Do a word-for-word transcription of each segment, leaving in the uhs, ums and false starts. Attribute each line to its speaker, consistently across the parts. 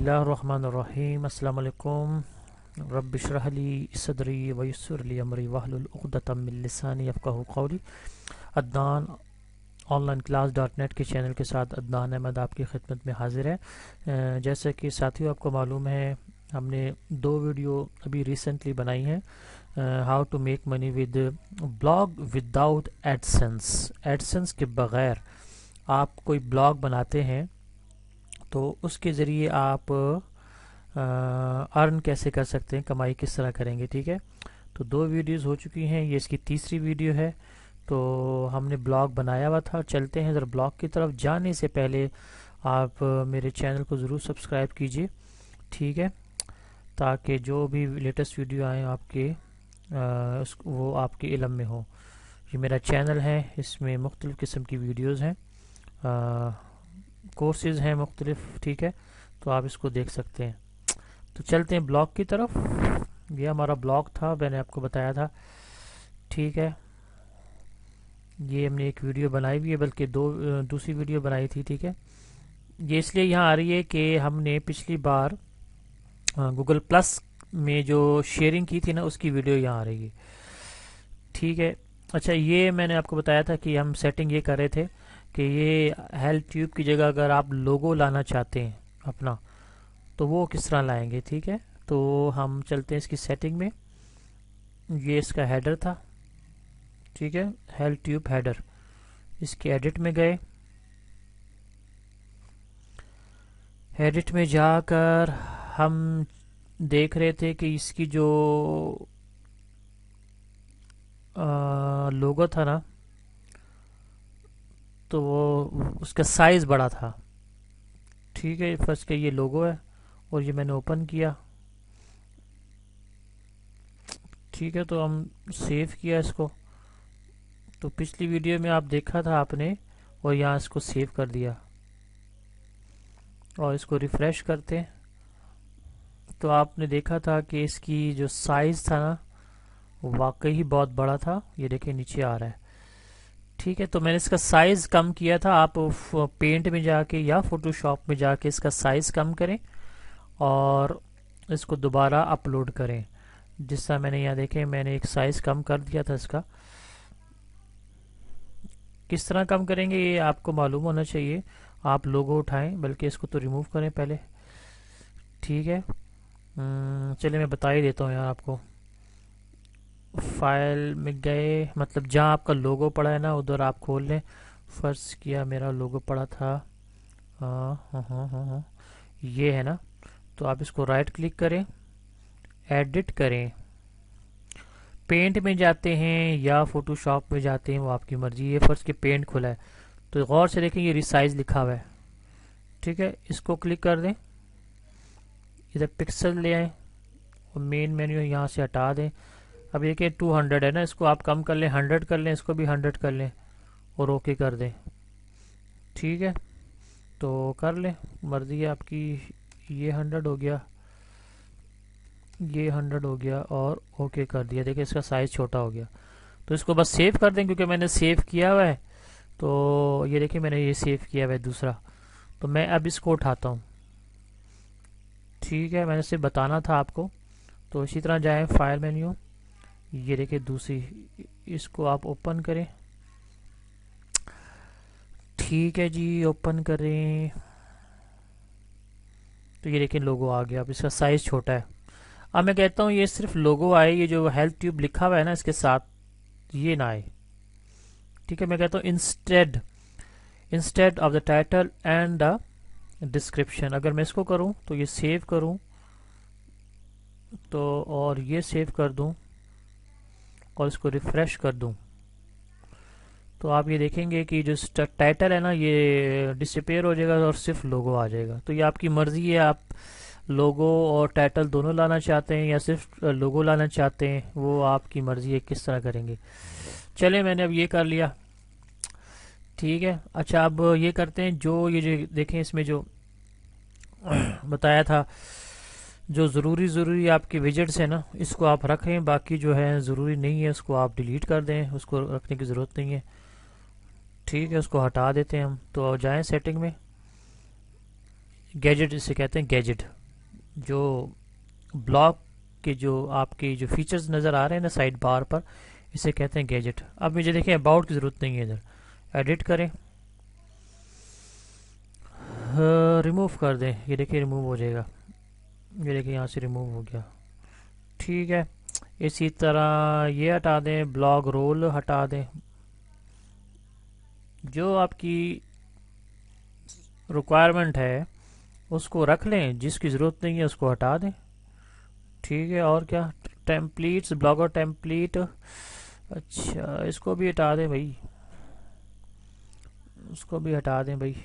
Speaker 1: बिस्मिल्लाहिर्रहमानिर्रहीम। अस्सलाम वालेकुम। रब्बि इश्रह ली सदरी व यस्सिर ली अमरी वहलुल उक़दतम मिन लिसानी यफ़क़हू क़ौली। Adnan online class dot net के चैनल के साथ अदनान अहमद आपकी खिदमत में हाजिर है। जैसे कि साथियों आपको मालूम है, हमने दो वीडियो अभी रिसेंटली बनाई हैं, how to make money with blog without AdSense. AdSense के बग़ैर आप कोई ब्लॉग बनाते हैं तो उसके ज़रिए आप अर्न कैसे कर सकते हैं, कमाई किस तरह करेंगे। ठीक है, तो दो वीडियोस हो चुकी हैं, ये इसकी तीसरी वीडियो है। तो हमने ब्लॉग बनाया हुआ था, चलते हैं ज़रा ब्लॉग की तरफ। जाने से पहले आप मेरे चैनल को ज़रूर सब्सक्राइब कीजिए, ठीक है, ताकि जो भी लेटेस्ट वीडियो आए आपके आ, उस, वो आपके इल्म में हो। ये मेरा चैनल है, इसमें मुख्तलिफ़ किस्म की वीडियोज़ हैं, कोर्सेज़ हैं मुख्तलिफ, ठीक है, तो आप इसको देख सकते हैं। तो चलते हैं ब्लॉग की तरफ। ये हमारा ब्लॉग था, मैंने आपको बताया था, ठीक है। ये हमने एक वीडियो बनाई हुई है, बल्कि दो दूसरी वीडियो बनाई थी, ठीक है। ये इसलिए यहाँ आ रही है कि हमने पिछली बार गूगल प्लस में जो शेयरिंग की थी ना, उसकी वीडियो यहाँ आ रही है, ठीक है। अच्छा, ये मैंने आपको बताया था कि हम सेटिंग ये कर रहे थे कि ये हेल्प ट्यूब की जगह अगर आप लोगो लाना चाहते हैं अपना, तो वो किस तरह लाएंगे, ठीक है। तो हम चलते हैं इसकी सेटिंग में। ये इसका हेडर था, ठीक है, हेल्प ट्यूब हेडर। इसके एडिट में गए, एडिट में जाकर हम देख रहे थे कि इसकी जो आ, लोगो था ना, तो वो उसका साइज बड़ा था, ठीक है। फर्स्ट का ये लोगो है और ये मैंने ओपन किया, ठीक है। तो हम सेव किया इसको। तो पिछली वीडियो में आप देखा था आपने, और यहाँ इसको सेव कर दिया और इसको रिफ्रेश करते हैं तो आपने देखा था कि इसकी जो साइज था ना, वाकई ही बहुत बड़ा था। ये देखिए नीचे आ रहा है, ठीक है। तो मैंने इसका साइज कम किया था। आप पेंट में जाके या फोटोशॉप में जाके इसका साइज कम करें और इसको दोबारा अपलोड करें। जिस तरह मैंने यहाँ देखे, मैंने एक साइज कम कर दिया था इसका। किस तरह कम करेंगे ये आपको मालूम होना चाहिए। आप लोगो उठाएं, बल्कि इसको तो रिमूव करें पहले, ठीक है। चलिए मैं बता ही देता हूँ यार आपको। फाइल में गए, मतलब जहाँ आपका लोगो पड़ा है ना, उधर आप खोल लें। फर्स्ट किया मेरा लोगो पड़ा था, हाँ हाँ हाँ हाँ हाँ ये है ना। तो आप इसको राइट क्लिक करें, एडिट करें, पेंट में जाते हैं या फोटोशॉप में जाते हैं, वो आपकी मर्जी है। फर्स्ट के पेंट खुला है तो गौर से देखें, ये रिसाइज लिखा हुआ है, ठीक है। इसको क्लिक कर दें, इधर पिक्सल ले आए और मेन मेन्यू यहाँ से हटा दें। अब ये कि टू हंड्रेड है ना, इसको आप कम कर लें, हंड्रेड कर लें, इसको भी हंड्रेड कर लें और ओके कर दें, ठीक है। तो कर लें, मर्जी है आपकी। ये हंड्रेड हो गया, ये हंड्रेड हो गया और ओके कर दिया। देखिए इसका साइज छोटा हो गया। तो इसको बस सेव कर दें, क्योंकि मैंने सेव किया हुआ है। तो ये देखिए मैंने ये सेव किया हुआ है दूसरा। तो मैं अब इसको उठाता हूँ, ठीक है। मैंने सिर्फ बताना था आपको। तो इसी तरह जाए फाइल मेन्यू, ये देखिए दूसरी, इसको आप ओपन करें, ठीक है जी, ओपन करें। तो ये देखिए लोगो आ गया। अब इसका साइज छोटा है। अब मैं कहता हूँ ये सिर्फ लोगो आए, ये जो हेल्प ट्यूब लिखा हुआ है ना इसके साथ ये ना आए, ठीक है। मैं कहता हूँ instead instead of the title and the description. अगर मैं इसको करूँ तो ये सेव करूँ तो, और ये सेव कर दूँ और इसको रिफ्रेश कर दूँ, तो आप ये देखेंगे कि जो टाइटल है ना ये डिसअपेयर हो जाएगा और सिर्फ लोगो आ जाएगा। तो ये आपकी मर्जी है, आप लोगो और टाइटल दोनों लाना चाहते हैं या सिर्फ लोगो लाना चाहते हैं, वो आपकी मर्जी है किस तरह करेंगे। चलिए मैंने अब ये कर लिया, ठीक है। अच्छा, अब ये करते हैं, जो ये जो देखें इसमें जो बताया था, जो ज़रूरी ज़रूरी आपके विजेट्स हैं ना, इसको आप रखें, बाकी जो है ज़रूरी नहीं है उसको आप डिलीट कर दें, उसको रखने की ज़रूरत नहीं है, ठीक है। उसको हटा देते हैं हम। तो जाएं सेटिंग में, गैजेट इसे कहते हैं, गैजेट, जो ब्लॉग के जो आपके जो फीचर्स नज़र आ रहे हैं ना साइड बार पर, इसे कहते हैं गैजेट। अब मुझे देखें अबाउट की ज़रूरत नहीं है, इधर एडिट करें, रिमूव कर दें, ये देखिए रिमूव हो जाएगा, ये देखिए यहाँ से रिमूव हो गया। ठीक है, इसी तरह ये हटा दें, ब्लॉग रोल हटा दें, जो आपकी रिक्वायरमेंट है उसको रख लें, जिसकी ज़रूरत नहीं है उसको हटा दें। ठीक है, और क्या, टेम्पलेट्स, ब्लॉगर टेम्पलेट, अच्छा इसको भी हटा दें भाई, उसको भी हटा दें भाई।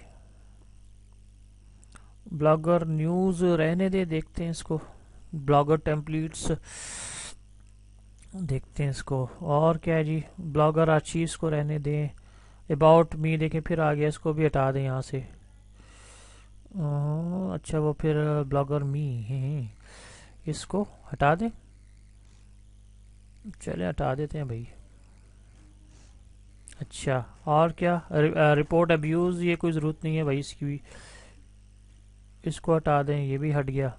Speaker 1: ब्लॉगर न्यूज़ रहने दे, देखते हैं इसको, ब्लॉगर टेम्पलेट्स देखते हैं इसको। और क्या है जी, ब्लॉगर आर्चीव्स को रहने दें, अबाउट मी देखें फिर आ गया, इसको भी हटा दें यहाँ से। अ, अच्छा वो फिर ब्लॉगर मी है, इसको हटा दें, चले हटा देते हैं भाई। अच्छा और क्या, रिपोर्ट अब्यूज़, ये कोई ज़रूरत नहीं है भाई इसकी भी, इसको हटा दें, ये भी हट गया।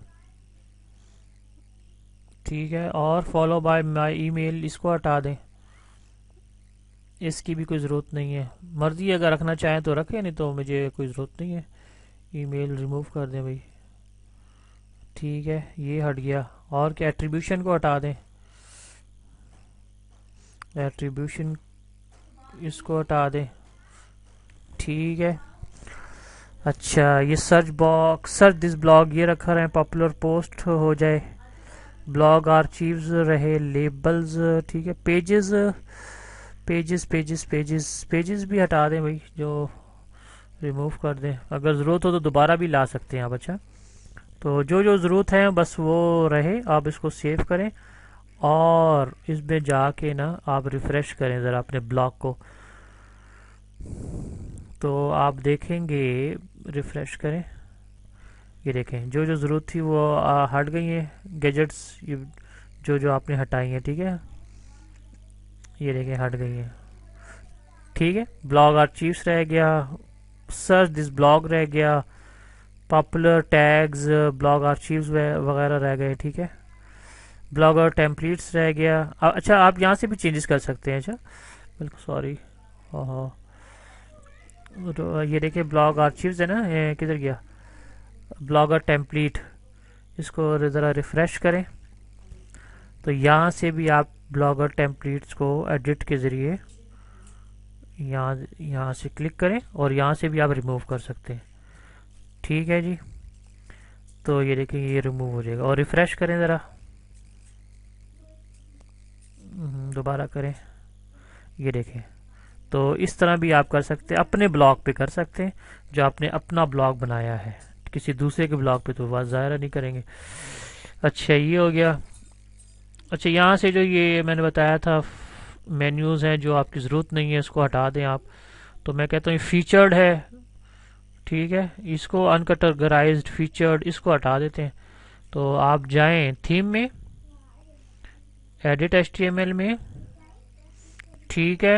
Speaker 1: ठीक है, और फॉलो बाय माई ईमेल, इसको हटा दें, इसकी भी कोई ज़रूरत नहीं है। मर्ज़ी अगर रखना चाहें तो रखें, नहीं तो मुझे कोई ज़रूरत नहीं है। ईमेल रिमूव कर दें भाई। ठीक है, ये हट गया। और क्या, एट्रीब्यूशन को हटा दें, एट्रीब्यूशन इसको हटा दें। ठीक है, अच्छा ये search box, search this blog ये रखा रहे, पॉपुलर पोस्ट हो जाए, ब्लॉग आर्चीव्स रहे, लेबल्स, ठीक है, pages pages pages pages pages भी हटा दें भाई, जो रिमूव कर दें, अगर ज़रूरत हो तो दोबारा भी ला सकते हैं आप। अच्छा तो जो जो ज़रूरत है बस वो रहे, आप इसको सेव करें और इसमें जाके ना आप रिफ़्रेश करें ज़रा अपने ब्लॉग को, तो आप देखेंगे, रिफ़्रेश करें, ये देखें जो जो ज़रूरत थी वो आ, हट गई हैं गैजेट्स, ये जो जो आपने हटाई हैं। ठीक है, ये देखें हट गई हैं। ठीक है, ब्लॉग आर्चीव्स रह गया, सर्च दिस ब्लॉग रह गया, पॉपुलर टैग्स, ब्लॉग आर्चीव्स वगैरह रह गए। ठीक है, ब्लॉगर टेम्पलेट्स रह गया। अच्छा आप यहाँ से भी चेंजेस कर सकते हैं। अच्छा बिल्कुल सॉरी, हाँ तो ये देखिए ब्लॉग आर्चीव्स है ना, किधर गया, ब्लॉगर टेम्पलेट, इसको ज़रा रिफ़्रेश करें, तो यहाँ से भी आप ब्लॉगर टेम्पलेट्स को एडिट के ज़रिए यहाँ यहाँ से क्लिक करें और यहाँ से भी आप रिमूव कर सकते हैं। ठीक है जी, तो ये देखें ये रिमूव हो जाएगा, और रिफ़्रेश करें ज़रा, दोबारा करें, ये देखें। तो इस तरह भी आप कर सकते हैं, अपने ब्लॉग पे कर सकते हैं, जो आपने अपना ब्लॉग बनाया है, किसी दूसरे के ब्लॉग पे तो बात ज़ाहिर नहीं करेंगे। अच्छा ये हो गया। अच्छा यहाँ से जो ये मैंने बताया था मेन्यूज़ हैं जो आपकी ज़रूरत नहीं है, इसको हटा दें आप, तो मैं कहता हूँ फीचर्ड है, ठीक है, इसको अनकैटेगराइज्ड फीचर्ड, इसको हटा देते हैं। तो आप जाएं थीम में, एडिट एचटीएमएल में, ठीक है,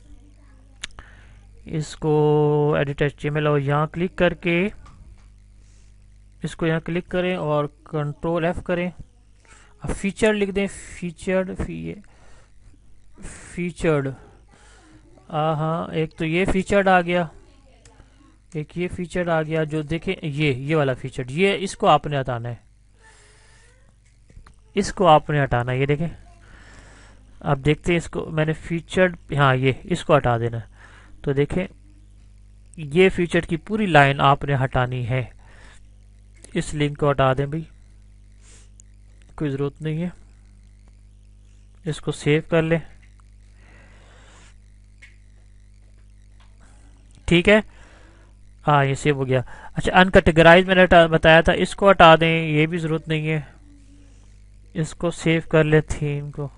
Speaker 1: इसको एडिट एचटीएमएल और यहाँ क्लिक करके इसको यहाँ क्लिक करें और कंट्रोल एफ करें, अब फीचर लिख दें, फीचर्ड फी, फीचर्ड, हाँ एक तो ये फीचर्ड आ गया, एक ये फीचर आ गया, जो देखें ये ये वाला फीचर, ये इसको आपने हटाना है, इसको आपने हटाना है, ये देखें आप देखते हैं इसको मैंने फीचर्ड, हाँ ये इसको हटा देना है। तो देखें ये फीचर की पूरी लाइन आपने हटानी है, इस लिंक को हटा दें भाई, कोई ज़रूरत नहीं है, इसको सेव कर लें। ठीक है, हाँ ये सेव हो गया। अच्छा अनकैटेगराइज मैंने बताया था, इसको हटा दें, ये भी ज़रूरत नहीं है, इसको सेव कर ले थीम को।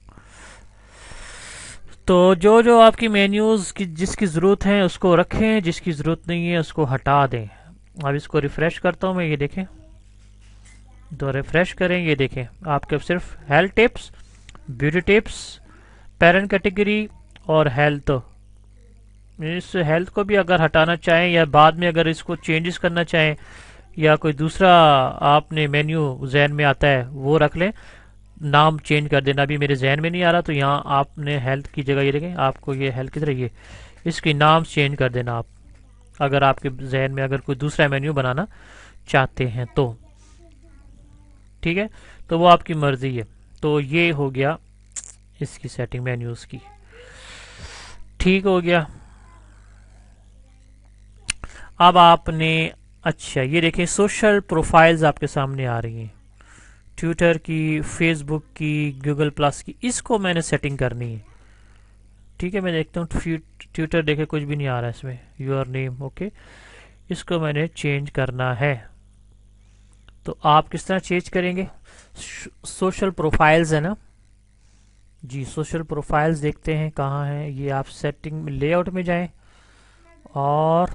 Speaker 1: तो जो जो आपकी मेन्यूज़ की जिसकी ज़रूरत है उसको रखें, जिसकी ज़रूरत नहीं है उसको हटा दें। अब इसको रिफ़्रेश करता हूँ मैं, ये देखें, तो रिफ़्रेश करें, ये देखें आपके सिर्फ health tips, beauty tips, parent category और हेल्थ, इस हेल्थ को भी अगर हटाना चाहें या बाद में अगर इसको चेंजेस करना चाहें या कोई दूसरा आपने मेन्यू जहन में आता है वो रख लें, नाम चेंज कर देना। अभी मेरे जहन में नहीं आ रहा, तो यहाँ आपने हेल्थ की जगह ये देखें, आपको ये हेल्थ की तरह ये इसकी नाम चेंज कर देना आप, अगर आपके जहन में अगर कोई दूसरा मेन्यू बनाना चाहते हैं तो। ठीक है, तो वो आपकी मर्जी है। तो ये हो गया इसकी सेटिंग मेन्यूज की। ठीक हो गया। अब आपने, अच्छा ये देखिए सोशल प्रोफाइल्स आपके सामने आ रही हैं, ट्विटर की, फेसबुक की, गूगल प्लस की। इसको मैंने सेटिंग करनी है। ठीक है, मैं देखता हूँ ट्विटर, देखे कुछ भी नहीं आ रहा है इसमें, योर नेम ओके। इसको मैंने चेंज करना है। तो आप किस तरह चेंज करेंगे? सोशल प्रोफाइल्स है ना जी, सोशल प्रोफाइल्स देखते हैं कहाँ है ये। आप सेटिंग में, लेआउट में जाएं और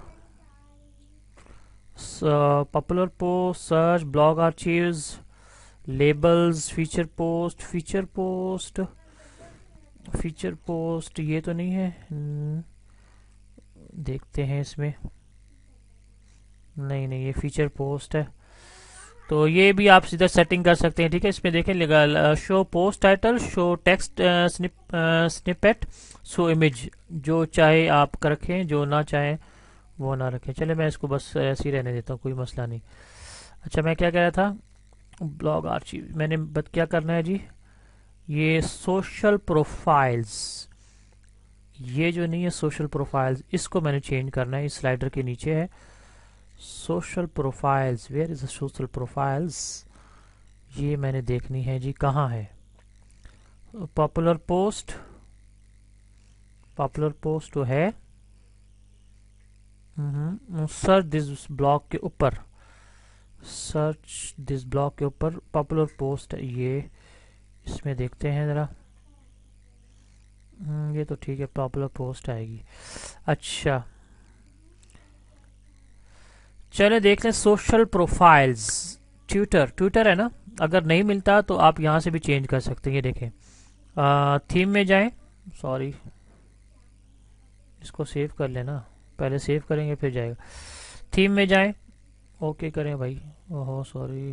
Speaker 1: popular post, search, blog archives, labels, feature post, feature post, feature post ये तो नहीं है। न, देखते हैं इसमें, नहीं नहीं ये फीचर पोस्ट है। तो ये भी आप सीधा सेटिंग कर सकते हैं। ठीक है, इसमें देखें लगा show post title, show text snip snippet, show image, जो चाहे आप रखें, जो ना चाहे वो ना रखें। चले मैं इसको बस ऐसे ही रहने देता हूँ, कोई मसला नहीं। अच्छा मैं क्या कह रहा था, ब्लॉग आर्चिव मैंने बत क्या करना है जी, ये सोशल प्रोफाइल्स, ये जो नहीं है सोशल प्रोफाइल्स, इसको मैंने चेंज करना है। इस स्लाइडर के नीचे है social profiles, where is the social profiles, ये मैंने देखनी है जी, कहाँ है? पॉपुलर पोस्ट, पॉपुलर पोस्ट तो है, सर्च दिस ब्लॉग के ऊपर, सर्च दिस ब्लॉग के ऊपर पॉपुलर पोस्ट है ये। इसमें देखते हैं जरा, ये तो ठीक है, पॉपुलर पोस्ट आएगी। अच्छा चले देख लें सोशल प्रोफाइल्स, ट्विटर, ट्विटर है ना, अगर नहीं मिलता तो आप यहाँ से भी चेंज कर सकते हैं। ये देखें, थीम में जाएं, सॉरी इसको सेव कर लेना, पहले सेव करेंगे फिर जाएगा। थीम में जाएं, ओके करें भाई, ओहो सॉरी,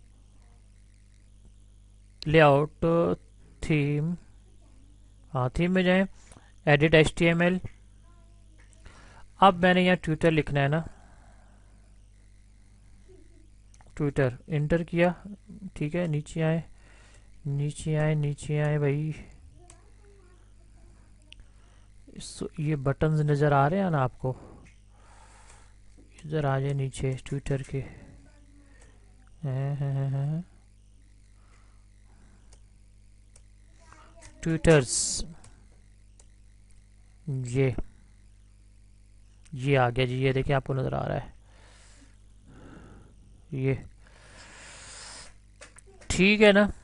Speaker 1: लेआउट, थीम, हाँ थीम में जाएं, edit H T M L. अब मैंने यहाँ ट्विटर लिखना है ना, ट्विटर इंटर किया। ठीक है, नीचे आए, नीचे आए, नीचे आए भाई, ये बटन्स नज़र आ रहे हैं ना आपको, इधर आ जाए नीचे ट्विटर के, ट्विटर्स, ये ये आ गया जी, ये देखिए आपको नज़र आ रहा है ये, ठीक है ना।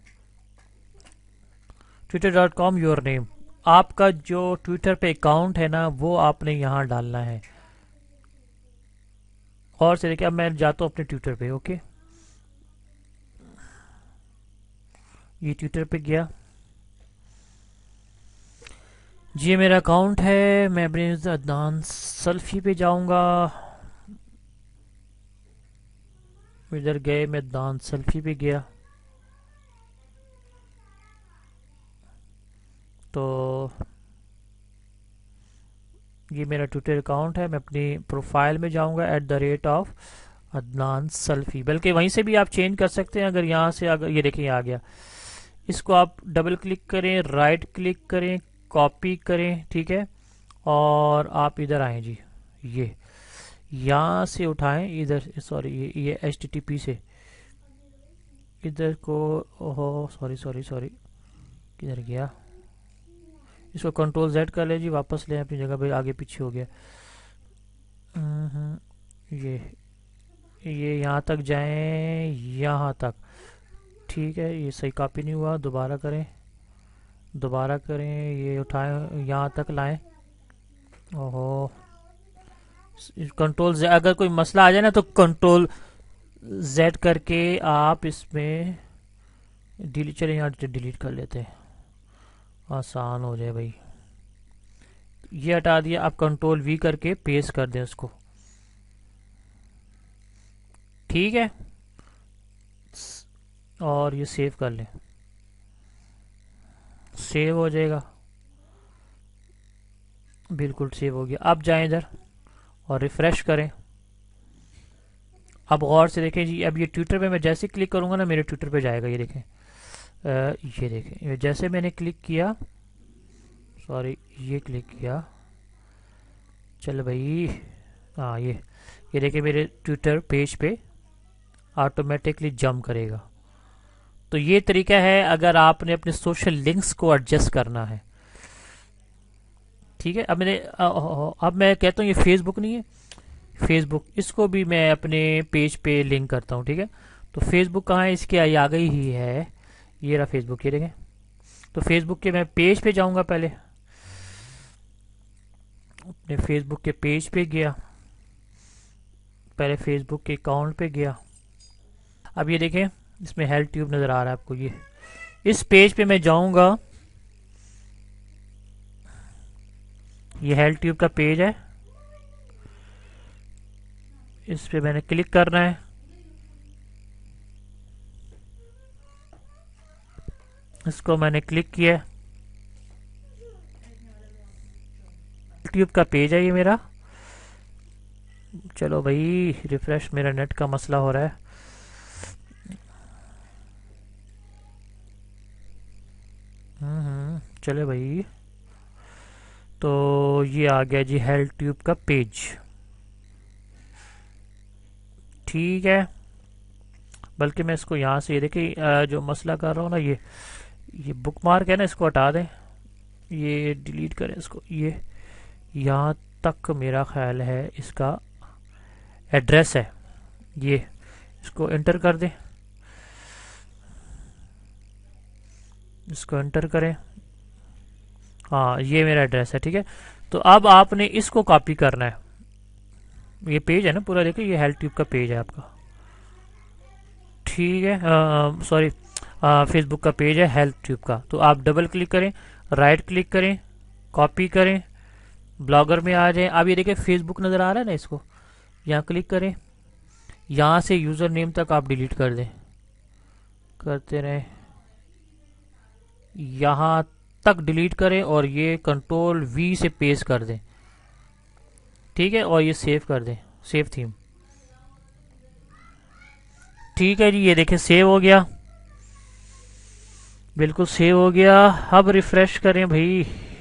Speaker 1: Twitter dot com your name, आपका जो ट्विटर पे अकाउंट है ना वो आपने यहाँ डालना है। और से देखिए अब मैं जाता हूँ अपने ट्विटर पे, ओके ये ट्विटर पे गया जी, मेरा अकाउंट है। मैं अपने अदनान सेल्फी पे जाऊंगा, इधर गए, मैं अदनान सेल्फी पे गया तो ये मेरा ट्विटर अकाउंट है। मैं अपनी प्रोफाइल में जाऊंगा, at the rate of Adnan selfie, बल्कि वहीं से भी आप चेंज कर सकते हैं। अगर यहाँ से, अगर ये देखिए आ गया, इसको आप डबल क्लिक करें, राइट क्लिक करें, कॉपी करें, ठीक है, और आप इधर आए जी, ये यहाँ से उठाएं, इधर सॉरी ये ये एच टी टी पी से इधर को, ओहो सॉरी सॉरी सॉरी किधर गया, इसको कंट्रोल जेड कर ले जी, वापस ले अपनी जगह पे, आगे पीछे हो गया। ये ये यहाँ तक जाएं, यहाँ तक, ठीक है, ये सही कॉपी नहीं हुआ, दोबारा करें, दोबारा करें, ये उठाएं यहाँ तक लाएं, ओहो कंट्रोल जेड, अगर कोई मसला आ जाए ना तो कंट्रोल जेड करके आप इसमें डिलीट, चले यहाँ डिलीट कर लेते हैं, आसान हो जाए भाई। ये हटा दिया, आप कंट्रोल वी करके पेस्ट कर दें उसको, ठीक है, और ये सेव कर लें, सेव हो जाएगा, बिल्कुल सेव हो गया। अब जाएं इधर और रिफ्रेश करें। अब गौर से देखें जी, अब ये ट्विटर पे मैं जैसे क्लिक करूंगा ना मेरे ट्विटर पे जाएगा, ये देखें, आ, ये देखें, ये जैसे मैंने क्लिक किया, सॉरी ये क्लिक किया, चल भाई, हाँ ये ये देखें मेरे ट्विटर पेज पे ऑटोमेटिकली जंप करेगा। तो ये तरीका है अगर आपने अपने सोशल लिंक्स को एडजस्ट करना है। ठीक है, अब मैंने अब मैं कहता हूँ ये फेसबुक नहीं है, फेसबुक, इसको भी मैं अपने पेज पे लिंक करता हूँ। ठीक है, तो फेसबुक कहाँ है, इसके आ गई ही है, ये रहा फेसबुक, ये देखें। तो फेसबुक के मैं पेज पे जाऊंगा, पहले अपने फेसबुक के पेज पे गया, पहले फेसबुक के अकाउंट पे गया। अब ये देखें इसमें हेल्थ ट्यूब नजर आ रहा है आपको, ये इस पेज पे मैं जाऊंगा, ये हेल्थ ट्यूब का पेज है, इस पे मैंने क्लिक करना है। इसको मैंने क्लिक किया, ट्यूब का पेज है ये मेरा। चलो भाई रिफ्रेश, मेरा नेट का मसला हो रहा है। हम्म चले भाई, तो ये आ गया जी हेल्थ ट्यूब का पेज। ठीक है, बल्कि मैं इसको यहाँ से, ये देखिए जो मसला कर रहा हूँ ना, ये ये बुक मार्क है ना, इसको हटा दें, ये डिलीट करें इसको। ये यहाँ तक मेरा ख्याल है इसका एड्रेस है, ये इसको एंटर कर दें, इसको एंटर करें, हाँ ये मेरा एड्रेस है। ठीक है, तो अब आपने इसको कॉपी करना है, ये पेज है ना पूरा, देखिए ये हेल्थ ट्यूब का पेज है आपका। ठीक है, सॉरी फेसबुक का पेज है हेल्थ ट्यूब का। तो आप डबल क्लिक करें, राइट क्लिक करें, कॉपी करें, ब्लॉगर में आ जाए। अब ये देखिए फेसबुक नजर आ रहा है ना, इसको यहाँ क्लिक करें, यहाँ से यूजर नेम तक आप डिलीट कर दें, करते रहें, यहाँ तक डिलीट करें और ये कंट्रोल वी से पेस्ट कर दें। ठीक है, और ये सेव कर दें, सेव थीम। ठीक है जी, ये देखिए सेव हो गया, बिल्कुल सेव हो गया। अब रिफ्रेश करें भाई,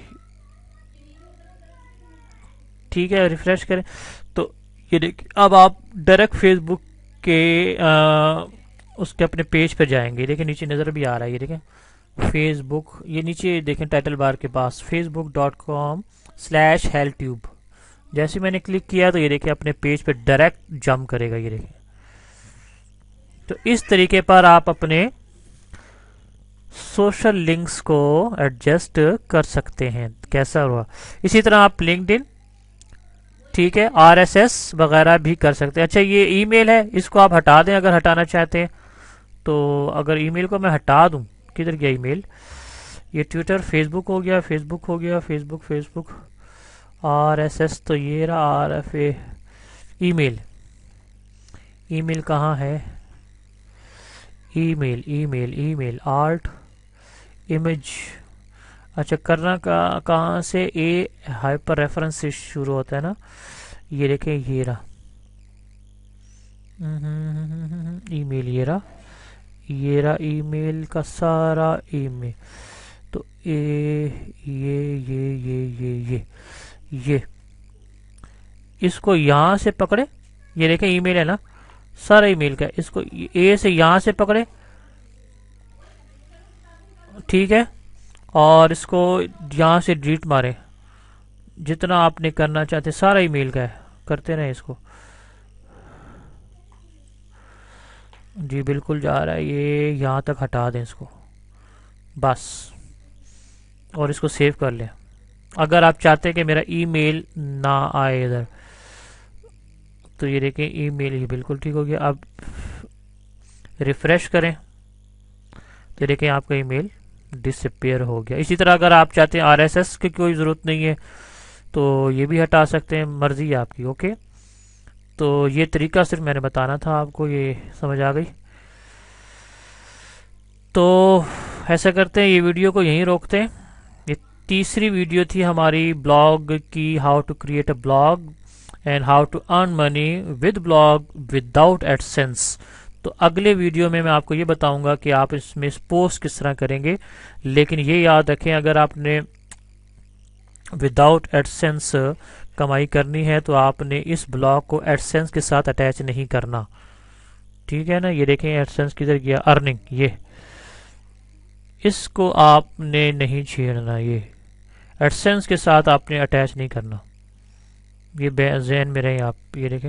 Speaker 1: ठीक है रिफ्रेश करें, तो ये देखिए अब आप डायरेक्ट फेसबुक के आ, उसके अपने पेज पर जाएंगे। देखिए नीचे नजर भी आ रहा है, ये देखें फेसबुक, ये नीचे देखें टाइटल बार के पास Facebook dot com slash Health Tube. जैसे मैंने क्लिक किया तो ये देखिए अपने पेज पे डायरेक्ट जंप करेगा, ये देखिए। तो इस तरीके पर आप अपने सोशल लिंक्स को एडजस्ट कर सकते हैं। कैसा हुआ, इसी तरह आप लिंक्डइन, ठीक है, आरएसएस वगैरह भी कर सकते हैं। अच्छा ये ईमेल है, इसको आप हटा दें अगर हटाना चाहते हैं। तो अगर ईमेल को मैं हटा दूं, किधर गया ईमेल, ये ट्विटर, फेसबुक हो गया, फेसबुक हो गया, फेसबुक फेसबुक आरएसएस, तो ये रहा आरएफ ए, ईमेल, ईमेल कहाँ है, email email email art image. अच्छा करना का कहाँ से, ए हाइपर रेफरेंस से शुरू होता है ना, ये देखें ये रहा ईमेल, ये रहा ये रहा ईमेल का सारा ईमेल। तो ए ये ये ये ये ये ये इसको यहाँ से पकड़े, ये देखें ईमेल है ना, सारा ईमेल का, इसको ए से यहाँ से पकड़े, ठीक है, और इसको यहाँ से डिलीट मारे, जितना आपने करना चाहते, सारा ईमेल का है, करते रहे इसको। जी बिल्कुल जा रहा है, ये यहाँ तक हटा दें इसको बस, और इसको सेव कर लें। अगर आप चाहते हैं कि मेरा ईमेल ना आए इधर, तो ये देखें ईमेल ही बिल्कुल ठीक हो गया। अब रिफ्रेश करें तो देखें आपका ईमेल डिसअपियर हो गया। इसी तरह अगर आप चाहते हैं आरएसएस की कोई ज़रूरत नहीं है तो ये भी हटा सकते हैं, मर्जी है आपकी। ओके, तो ये तरीका सिर्फ मैंने बताना था आपको, ये समझ आ गई। तो ऐसा करते हैं, ये वीडियो को यहीं रोकते हैं। ये तीसरी वीडियो थी हमारी ब्लॉग की, how to create a blog and how to earn money with blog without AdSense. तो अगले वीडियो में मैं आपको ये बताऊंगा कि आप इसमें पोस्ट किस तरह करेंगे। लेकिन ये याद रखें, अगर आपने विदाउट एडसेंस कमाई करनी है तो आपने इस ब्लॉग को एडसेंस के साथ अटैच नहीं करना, ठीक है ना। ये देखें एडसेंस किधर गया, अर्निंग, ये इसको आपने नहीं छेड़ना, ये एडसेंस के साथ आपने अटैच नहीं करना। ये जहन में रहे आप, ये देखें,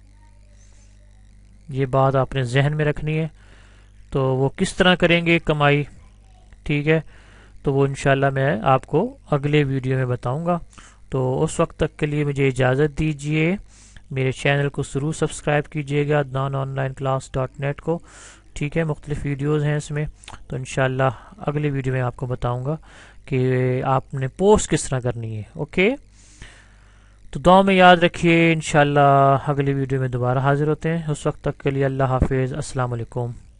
Speaker 1: ये बात आपने जहन में रखनी है। तो वो किस तरह करेंगे कमाई, ठीक है, तो वो इंशाल्लाह मैं आपको अगले वीडियो में बताऊंगा। तो उस वक्त तक के लिए मुझे इजाज़त दीजिए। मेरे चैनल को ज़रूर सब्सक्राइब कीजिएगा, Adnan online class dot net को, ठीक है। मुख्तलिफ वीडियोज़ हैं इसमें। तो इंशाल्लाह अगले वीडियो में आपको बताऊंगा कि आपने पोस्ट किस तरह करनी है। ओके, तो दुआ में याद रखिए। इंशाल्लाह अगली वीडियो में दोबारा हाजिर होते हैं। उस वक्त तक के लिए अल्लाह हाफिज़, अस्सलाम वालेकुम।